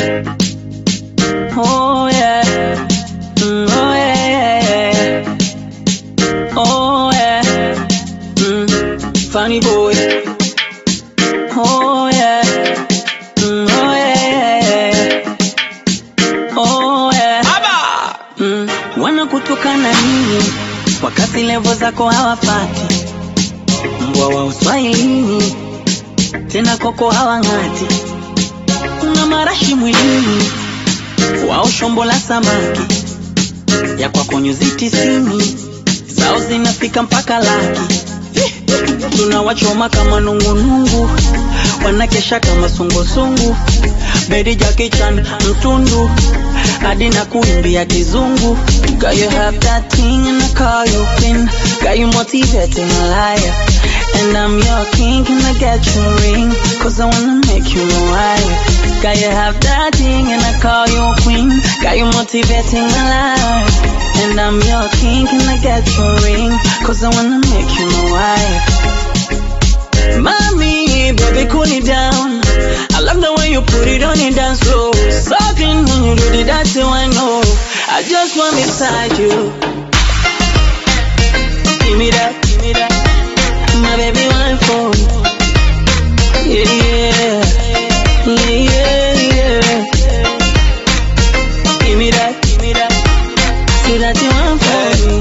Oh yeah. Oh yeah. Oh yeah. Funny boy. Oh yeah. Oh yeah. Oh yeah. Wanakutukana nini wakati levo zako hawafati? Mbwa wa uswahilini tena koko hawangati. Una marashi mwilini wao shombo la samaki ya kwako nyuzi 90 zao zinafika mpaka laki. Tunawachoma kama nungunungu, wanakesha kama sungusungu. Bedi Jackie Chan mtundu hadi na kuimbia kizungu. Girl, you have that thing and I call you queen. Girl, you motivating a liar. And I'm your king, can I get your ring? Cause I wanna make you my wife. Girl, you have that thing and I call you queen. Girl, you motivating a liar. And I'm your king, can I get your ring? Cause I wanna make you my wife. Mommy, baby, cool it down. I love the way you put it on your dance floor. Something when you do the dancing, I know. I just want beside you. Give me that, give me that. My baby, one for you. Yeah, yeah, yeah, yeah. Give me that, give me that. See that you want for me.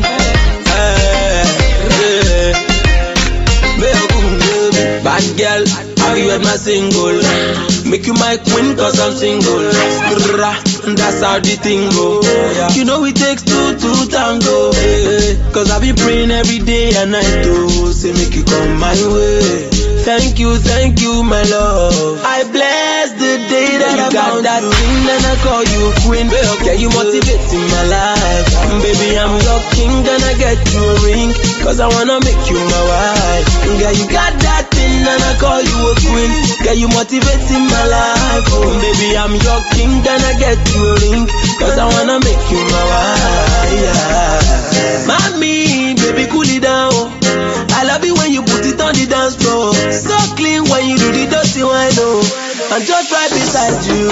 Bad girl, how you at my single? Make you my queen cause I'm single. That's how the thing go. You know it takes two to tango. Cause I be praying every day and night to say make you come my way. Thank you, my love. I bless the day that I found that thing and I call you queen. Yeah, you motivating my life. Baby, I'm your king, gonna get you a ring. Cause I wanna make you my wife. Yeah, you got that thing and I call you a queen. Yeah, you motivating my life. Oh, baby, I'm your king, gonna get you a ring. Cause I wanna make you my wife. Yeah. Mommy, baby, cool it down. I love it when you put it on the dance floor. So clean when you do the dirty one, oh. I'm just right beside you.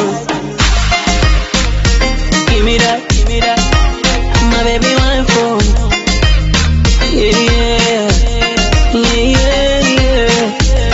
Give me that, give me that. My baby, one for you. Yeah, yeah, yeah, yeah.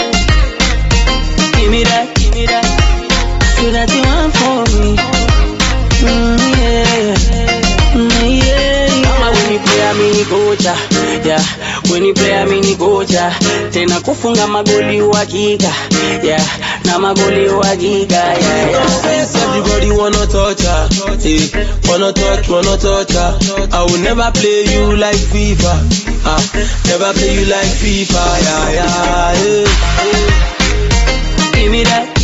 Give me that, give me that. See that you want for me. Yeah, yeah, yeah. When you play, I mean, gocha. Yeah, when you play, I mean, gocha. Tena kufunga magoli uhakika. Yeah, na magoli uhakika. Yeah. Everybody wanna touch her. Hey, wanna touch her. I will never play you like FIFA. Never play you like FIFA. Yeah, yeah, yeah. Give me that.